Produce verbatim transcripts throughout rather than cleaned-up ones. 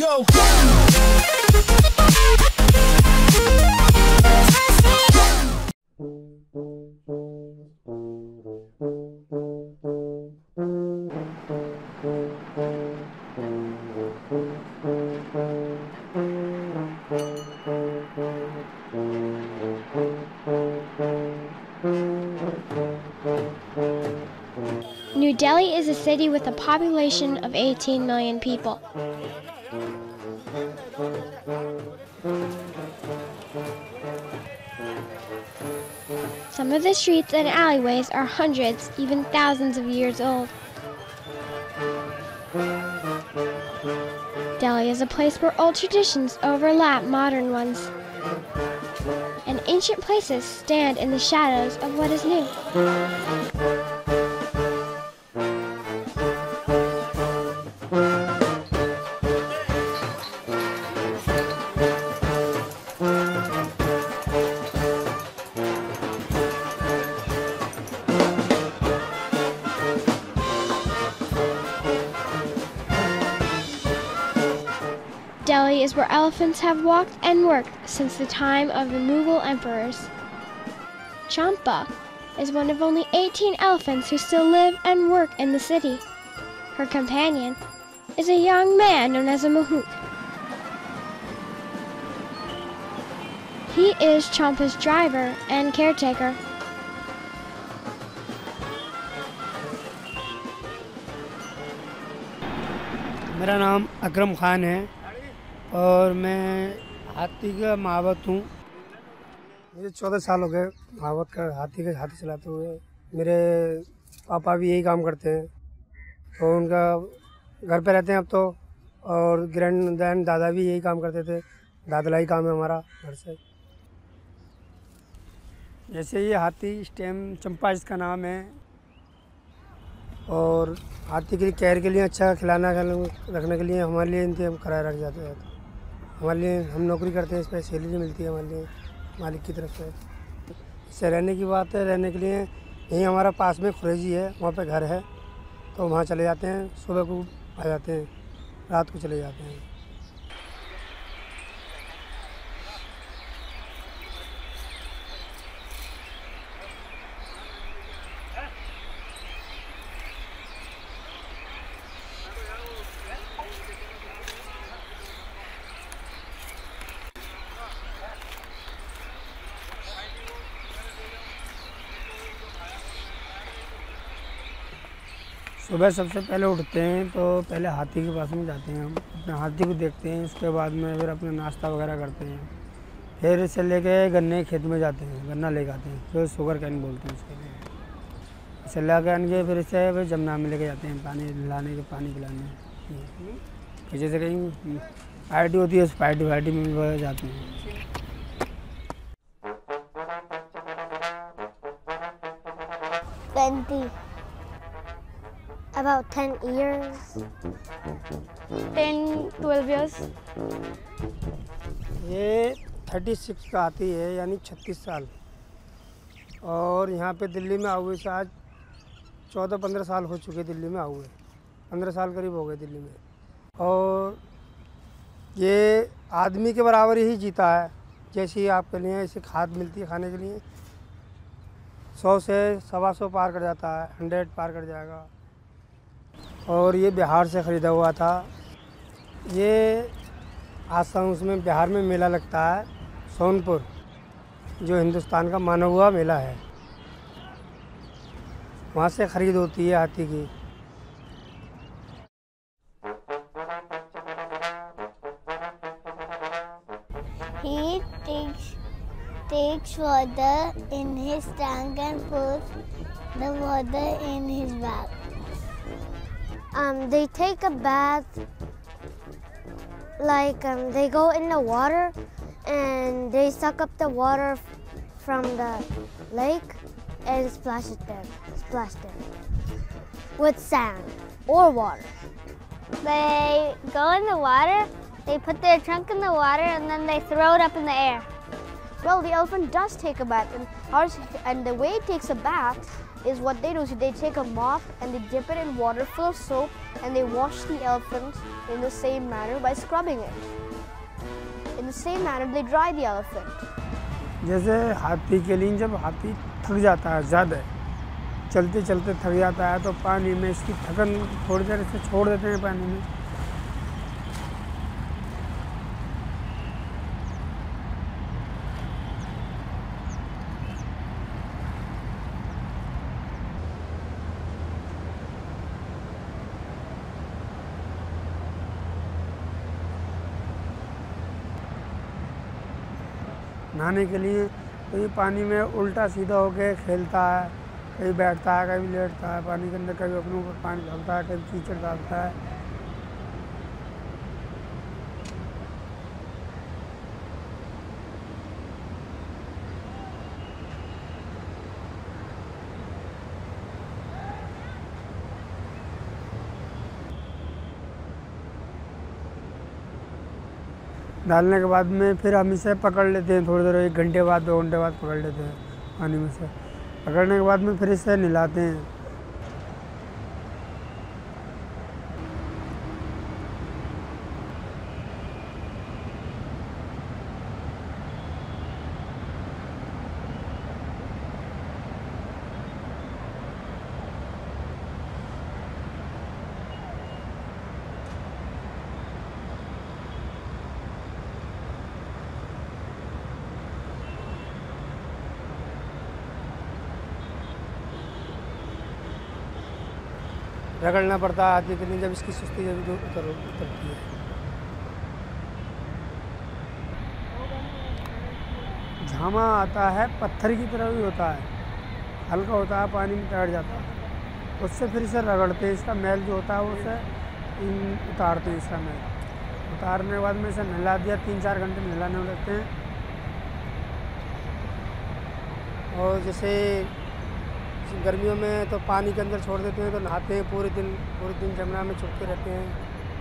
go. New Delhi is a city with a population of eighteen million people. Some of the streets and alleyways are hundreds, even thousands of years old. Delhi is a place where old traditions overlap modern ones, and ancient places stand in the shadows of what is new. Delhi is where elephants have walked and worked since the time of the Mughal emperors. Champa is one of only eighteen elephants who still live and work in the city. Her companion is a young man known as a Mahout. He is Champa's driver and caretaker. मेरा नाम अकरम खान है और मैं हाथी का महावत हूँ। मुझे चौदह साल हो गए महावत का हाथी का हाथी चलाते हुए। मेरे पापा भी यही काम करते हैं, तो उनका घर पे रहते हैं अब तो, और ग्रैंड दादा भी यही काम करते थे। दादलाई काम है हमारा घर से। जैसे ये हाथी स्टेम चंपा इसका नाम है, और हाथी के लिए केयर के लिए अच्छा खिलाना रखने के लिए हमारे लिए इंतजाम कराए रख जाते हैं। हमारे लिए हम नौकरी करते हैं, इस पर सैलरी मिलती है हमारे लिए मालिक की तरफ से। इससे रहने की बात है, रहने के लिए यहीं हमारा पास में खुरेजी है, वहाँ पे घर है, तो वहाँ चले जाते हैं। सुबह को आ जाते हैं, रात को चले जाते हैं। सुबह सबसे पहले उठते हैं तो पहले हाथी के पास में जाते हैं, हम अपने हाथी को देखते हैं। उसके बाद में फिर अपना नाश्ता वगैरह करते हैं। फिर इसे लेके गन्ने के खेत में जाते हैं, गन्ना लेके आते हैं, फिर शुगर कैन बोलते हैं उसके लिए। इसे ला के आने फिर इसे फिर जमुना में लेके जाते हैं पानी लाने के, पानी पिलाने। फिर जैसे कहीं पार्टी होती है, उस पार्टी वार्टी में जाते हैं। twenty. About ten years. ten, twelve years. ये छत्तीस का हाथी है, यानी छत्तीस साल। और यहाँ पे दिल्ली में आए हुए से आज चौदह पंद्रह साल हो चुके दिल्ली में आए हुए, पंद्रह साल करीब हो गए दिल्ली में। और ये आदमी के बराबर ही जीता है। जैसी आपके लिए इसे खाद मिलती है खाने के लिए, सौ से सवा सौ पार कर जाता है, हंड्रेड पार कर जाएगा। और ये बिहार से ख़रीदा हुआ था। ये आसाम उसमें बिहार में मेला लगता है, सोनपुर, जो हिंदुस्तान का माना हुआ मेला है, वहाँ से ख़रीद होती है हाथी की। He takes takes water in his tank and puts the water in his bag. Um, they take a bath, like um, they go in the water and they suck up the water from the lake and splash it there, splash there with sand or water. They go in the water, they put their trunk in the water and then they throw it up in the air. Well, the elephant does take a bath, and, ours, and the way it takes a bath is what they do is they take a mop and they dip it in water full of soap and they wash the elephant in the same manner by scrubbing it. In the same manner, they dry the elephant. जैसे हाथी के लिए जब हाथी थक जाता है ज़्यादा चलते चलते थक जाता है तो पानी में इसकी थकन थोड़ी देर से छोड़ देते हैं पानी में। नहाने के लिए तो ये पानी में उल्टा सीधा होके खेलता है, कभी बैठता है कभी लेटता है पानी के अंदर, कभी अपने ऊपर पानी डालता है कभी कीचड़ डालता है। डालने के बाद में फिर हम इसे पकड़ लेते हैं, थोड़ी देर एक घंटे बाद दो घंटे बाद पकड़ लेते हैं पानी में से। पकड़ने के बाद में फिर इसे नहलाते हैं। रगड़ना पड़ता है हाथी के लिए जब इसकी सुस्ती जब दूर उतर उतरती है। झामा आता है पत्थर की तरह भी होता है, हल्का होता है, पानी में तैर जाता है। उससे फिर इसे रगड़ते हैं, इसका मैल जो होता है वो उसे उतारते हैं। इसका मैल उतारने के बाद में इसे नहला दिया, तीन चार घंटे नहलाने लगते हैं। और जैसे गर्मियों में तो पानी के अंदर छोड़ देते हैं तो नहाते हैं पूरे दिन, पूरे दिन जमुना में छुपते रहते हैं।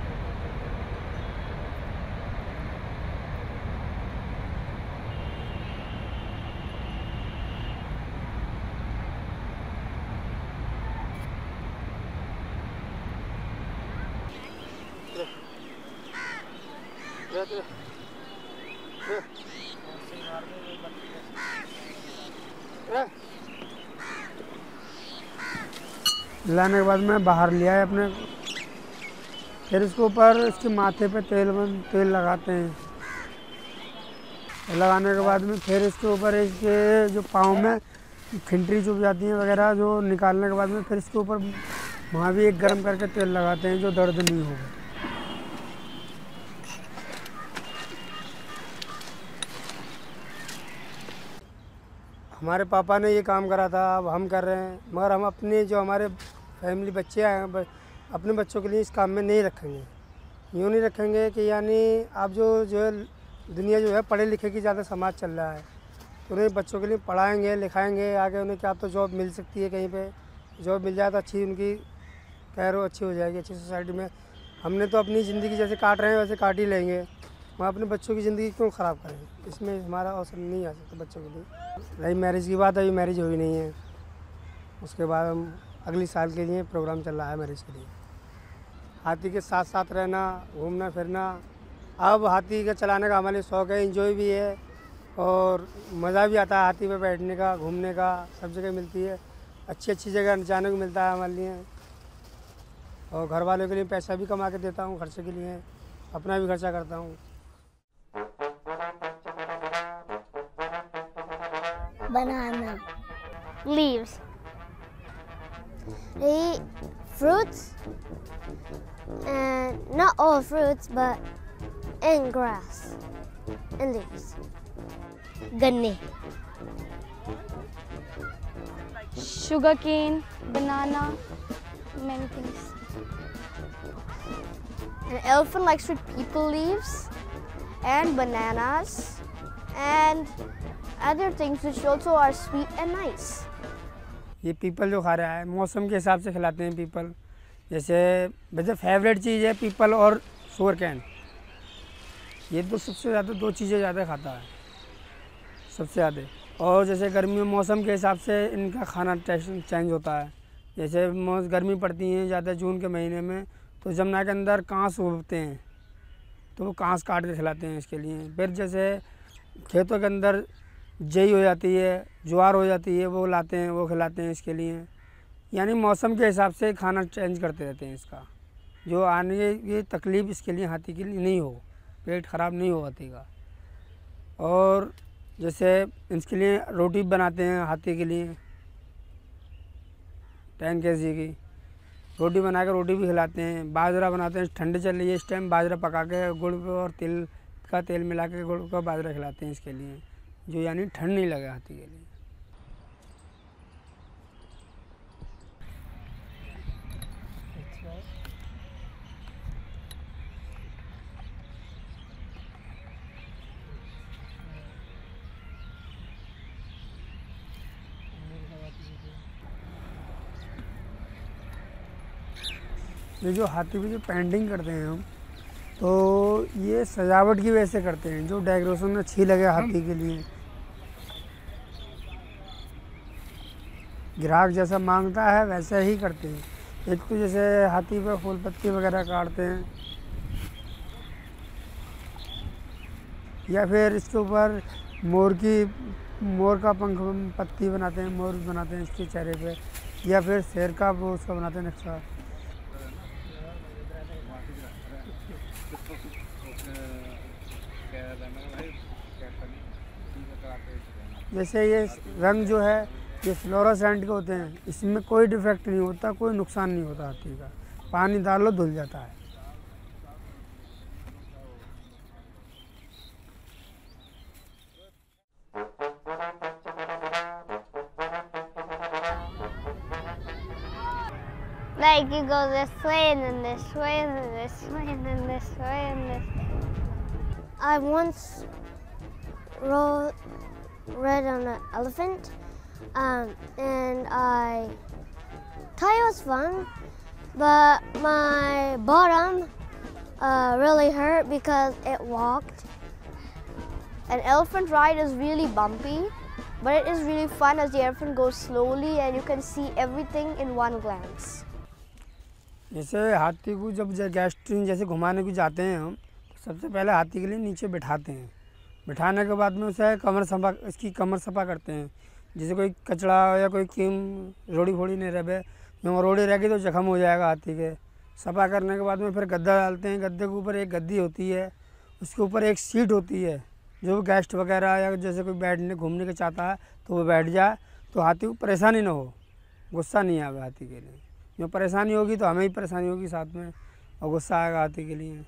लाने के बाद में बाहर लिया है अपने, फिर इसके ऊपर इसके माथे पे तेल तेल लगाते हैं। लगाने के बाद में फिर इसके ऊपर इसके जो पाँव में खिंटरी चुभ जाती है वगैरह जो निकालने के बाद में फिर इसके ऊपर वहाँ भी एक गर्म करके तेल लगाते हैं जो दर्द नहीं होगा। हमारे पापा ने ये काम करा था, अब हम कर रहे हैं, मगर हम अपने जो हमारे फैमिली बच्चे आए हैं अपने बच्चों के लिए इस काम में नहीं रखेंगे। यूँ नहीं रखेंगे कि यानी आप जो जो है दुनिया जो है पढ़े लिखे की ज़्यादा समाज चल रहा है, तो उन्हें बच्चों के लिए पढ़ाएंगे लिखाएंगे, आगे उन्हें क्या तो जॉब मिल सकती है, कहीं पे जॉब मिल जाए तो अच्छी उनकी कैरियर अच्छी हो जाएगी, अच्छी सोसाइटी में। हमने तो अपनी ज़िंदगी जैसे काट रहे हैं वैसे काट ही लेंगे, हम अपने बच्चों की ज़िंदगी क्यों ख़राब करें? इसमें हमारा अवसर नहीं आ सकता बच्चों के लिए। रही मैरिज की बात, अभी मैरिज हुई नहीं है, उसके बाद हम अगली साल के लिए प्रोग्राम चल रहा है मैरिज के लिए। हाथी के साथ साथ रहना, घूमना फिरना, अब हाथी का चलाने का हमारे शौक़ है, एंजॉय भी है और मज़ा भी आता है हाथी पे बैठने का, घूमने का, सब जगह मिलती है, अच्छी अच्छी जगह जाने को मिलता है हमारे लिए। और घर वालों के लिए पैसा भी कमा के देता हूँ खर्चे के लिए, अपना भी खर्चा करता हूँ। Banana leaves. They eat fruits, and not all fruits, but and grass and leaves. Ganne. Sugarcane, banana, many things. An elephant likes to eat people leaves and bananas and other things which also are sweet and nice. ये people जो खा रहा है मौसम के हिसाब से खिलाते हैं पीपल। जैसे वैसे फेवरेट चीज़ है पीपल और शुगर कैन, ये तो सबसे ज़्यादा दो चीज़ें ज़्यादा खाता है सबसे ज़्यादा। और जैसे गर्मी में मौसम के हिसाब से इनका खाना चेंज होता है। जैसे गर्मी पड़ती है ज़्यादा जून के महीने में, तो जमुना के अंदर कांस उगते हैं, तो वो कांस काट के खिलाते हैं इसके लिए। फिर जैसे खेतों के अंदर जई हो जाती है, ज्वार हो जाती है, वो लाते हैं, वो खिलाते हैं इसके लिए। यानी मौसम के हिसाब से खाना चेंज करते रहते हैं इसका, जो आने ये तकलीफ़ इसके लिए हाथी के लिए नहीं हो, पेट ख़राब नहीं हो हाथी का। और जैसे इसके लिए रोटी बनाते हैं हाथी के लिए, टेन के जी की रोटी बना के रोटी भी खिलाते हैं। बाजरा बनाते हैं, ठंडी चल रही है इस टाइम, बाजरा पका के गुड़ और तिल का तेल मिला के गुड़ का बाजरा खिलाते हैं इसके लिए, जो यानी ठंड नहीं लगे हाथी के लिए। ये जो हाथी की जो पेंटिंग करते हैं हम, तो ये सजावट की वजह से करते हैं, जो डेकोरेशन अच्छी लगे हाथी के लिए। ग्राहक जैसा मांगता है वैसे ही करते हैं। एक तो जैसे हाथी पे फूल पत्ती वगैरह काटते हैं, या फिर इसके ऊपर मोर की मोर का पंख पत्ती बनाते हैं, मोर बनाते हैं इसके चेहरे पे, या फिर शेर का वो उसका बनाते हैं नक्शा। जैसे ये रंग जो है ये फ्लोरोसेंट के होते हैं, इसमें कोई डिफेक्ट नहीं होता, कोई नुकसान नहीं होता हाथी का। पानी डालो धुल जाता है। Like you go this way and then this way and then this way and then this way and this. I once rode, rode on an elephant, um, and I thought it was fun, but my bottom uh, really hurt because it walked. An elephant ride is really bumpy, but it is really fun as the elephant goes slowly and you can see everything in one glance. जैसे हाथी को जब gastrin जैसे घुमाने को जाते हैं हम, तो सबसे पहले हाथी के लिए नीचे बिठाते हैं। बिठाने के बाद में उसे कमर सफा इसकी कमर सफा करते हैं, जैसे कोई कचड़ा या कोई कीम रोड़ी फोड़ी नहीं रहे, जो रोड़ी रहेगी तो जख्म हो जाएगा हाथी के। सफा करने के बाद में फिर गद्दा डालते हैं। गद्दे के ऊपर एक गद्दी होती है, उसके ऊपर एक सीट होती है, जो गेस्ट वगैरह या जैसे कोई बैठने घूमने का चाहता है तो वो बैठ जाए, तो हाथी को परेशानी ना हो, गुस्सा नहीं आएगा हाथी के लिए। जो परेशानी होगी तो हमें ही परेशानी होगी साथ में, और गुस्सा आएगा हाथी के लिए।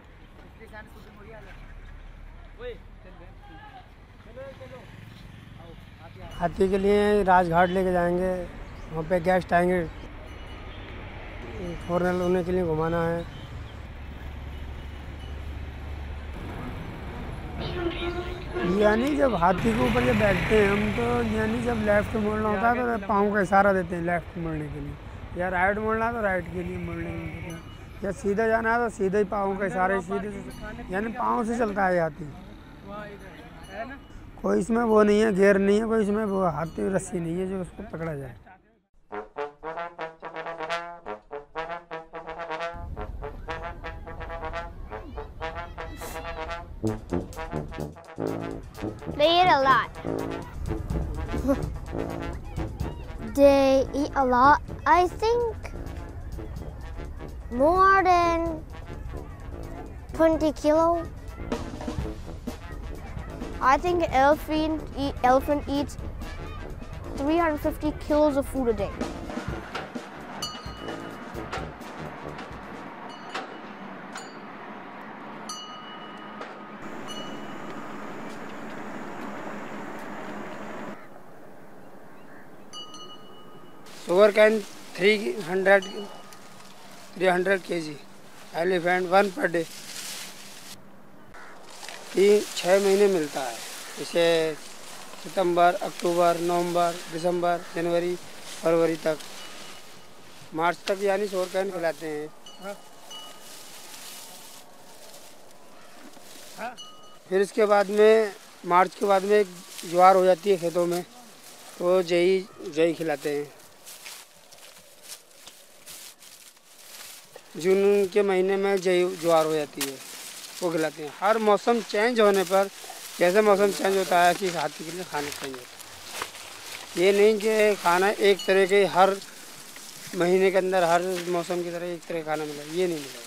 हाथी के लिए राजघाट लेके जाएंगे, वहाँ पे गेस्ट आएंगे, फॉरनर उन्हें के लिए घुमाना है। यानी जब हाथी के ऊपर जब बैठते हैं हम, तो यानी जब लेफ़्ट मोड़ना होता है तो पाँव का इशारा देते हैं लेफ़्ट मोड़ने के लिए, या राइट मोड़ना है तो राइट के लिए मोड़ने के लिए, या सीधा जाना है तो सीधे ही पाँव का इशारा, सीधे से यानी पाँव से चलता है हाथी। कोई इसमें वो नहीं है, घेर नहीं है, कोई इसमें वो हाथी रस्सी नहीं है जो उसको पकड़ा जाए। They eat a lot. They eat a lot. I think more than twenty kilo. I think an elephant, eat, elephant eats three hundred fifty kilos of food a day. Sugar cane three hundred three hundred kg, elephant one per day। तीन छः महीने मिलता है, जैसे सितंबर, अक्टूबर, नवंबर, दिसंबर, जनवरी, फरवरी तक, मार्च तक यानी sugar cane खिलाते हैं। हाँ? हाँ? फिर इसके बाद में मार्च के बाद में ज्वार हो जाती है खेतों में तो जई जई खिलाते हैं। जून के महीने में जई ज्वार हो जाती है, वो खिलाते हैं। हर मौसम चेंज होने पर, जैसे मौसम चेंज होता है कि हाथी के लिए खाना चेंज होता है। ये नहीं कि खाना एक तरह के हर महीने के अंदर हर मौसम की तरह एक तरह का खाना मिला, ये नहीं मिला।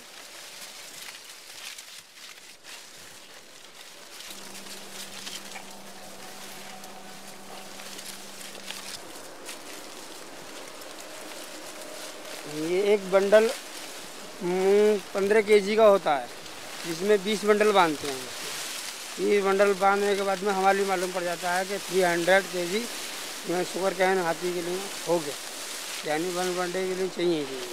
ये एक बंडल पंद्रह केजी का होता है, जिसमें बीस बंडल बांधते हैं। बीस बंडल बांधने के बाद में हमारे मालूम पड़ जाता है कि तीन सौ केजी शुगर कैन हाथी के लिए हो गया, यानी वन बंडे के लिए चाहिए चाहिए।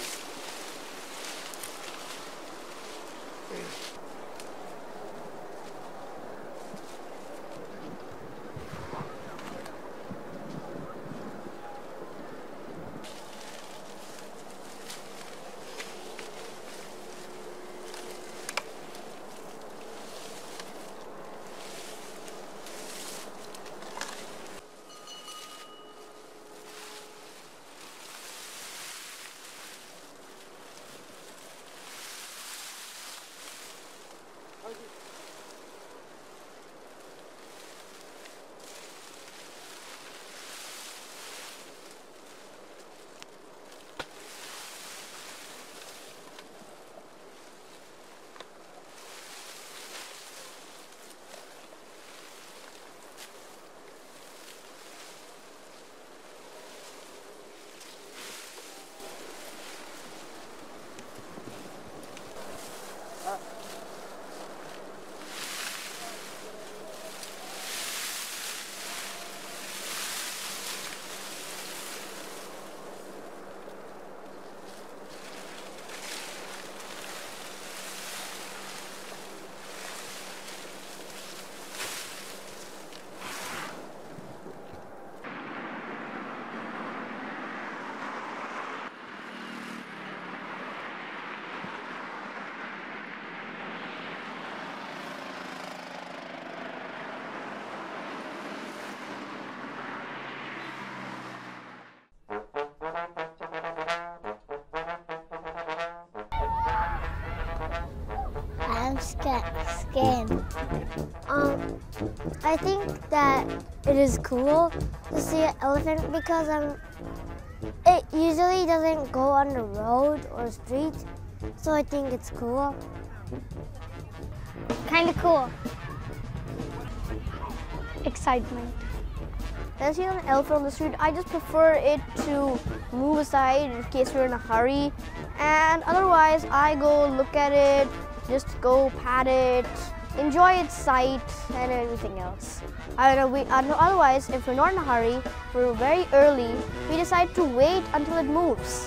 I'm scared. Um, I think that it is cool to see an elephant because um, it usually doesn't go on the road or street, so I think it's cool. Kind of cool. Excitement. When I see an elephant on the street, I just prefer it to move aside in case we're in a hurry, and otherwise I go look at it, just go pat it, enjoy its sight and everything else. I don't know, we, otherwise, if we're not in a hurry, we're very early, we decide to wait until it moves.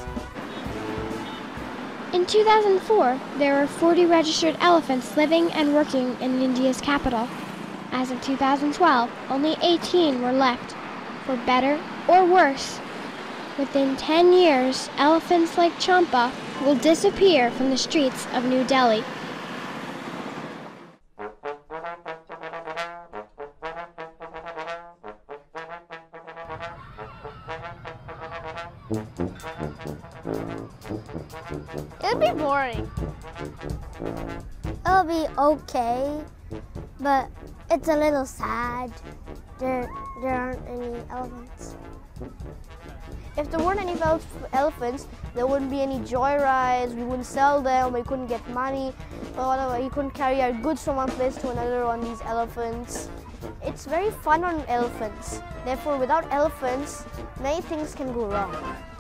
In two thousand four, there were forty registered elephants living and working in India's capital. As of two thousand twelve, only eighteen were left. For better or worse, within ten years, elephants like Champa will disappear from the streets of New Delhi. It'll be boring. It'll be okay, but it's a little sad. There, there aren't any elephants. If there weren't any elephants, there wouldn't be any joyrides, we wouldn't sell them, we couldn't get money, or whatever. You couldn't carry our goods from one place to another on these elephants. It's very fun on elephants. Therefore, without elephants, many things can go wrong.